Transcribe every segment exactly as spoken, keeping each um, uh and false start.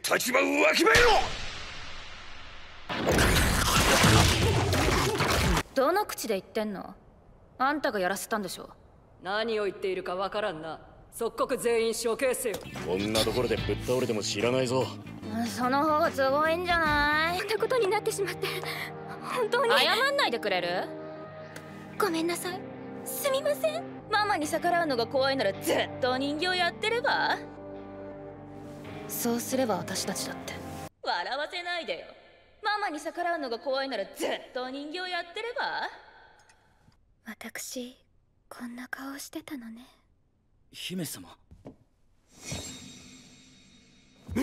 立場をわきまえろ。 どの口で言ってんの？あんたがやらせたんでしょ。 何を言っているかわからんな。即刻全員処刑せよ。 こんなところでぶっ倒れても知らないぞ。 その方が都合いいんじゃない？ こんなことになってしまって本当に謝んないでくれる？ ごめんなさい。すみません。 ママに逆らうのが怖いならずっとお人形やってれば？そうすれば私たちだって。笑わせないでよ。ママに逆らうのが怖いならずっとお人形やってれば？ 私こんな顔してたのね。 姫様。 我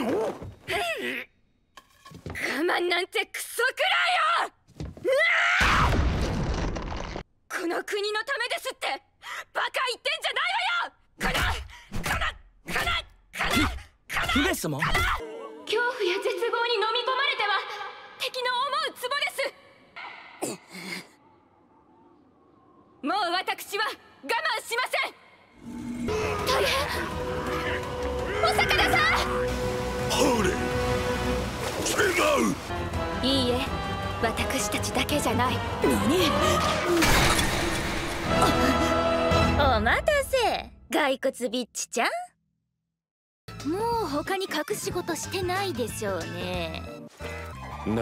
慢なんてクソくらいよ。この国のためですってバカ言ってんじゃないわよ。かなかなかなかなかな姫様。 恐怖や絶望に飲み込まれては敵の思うツボです。もう私は我慢しません。大変。お魚さん。 ハーレー、違う。 いいえ、私たちだけじゃない。 お待たせ、骸骨ビッチちゃん。もう他に隠し事してないでしょうね。 ない。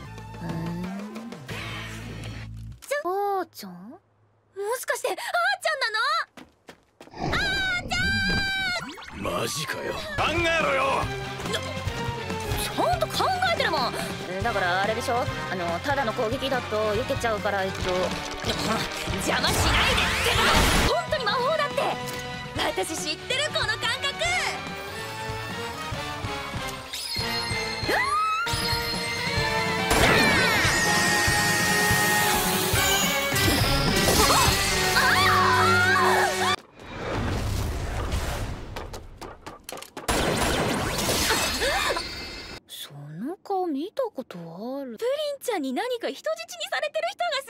あーちゃん？もしかしてあーちゃんなの？あーちゃん！ マジかよ。考えろよ。 ちゃんと考えてるもん。だからあれでしょ、あのただの攻撃だと避けちゃうから、えっと邪魔しないでってば。本当に魔法だって。私知ってるこの感覚。その顔見たことある。プリンちゃんに何か人質にされてる人が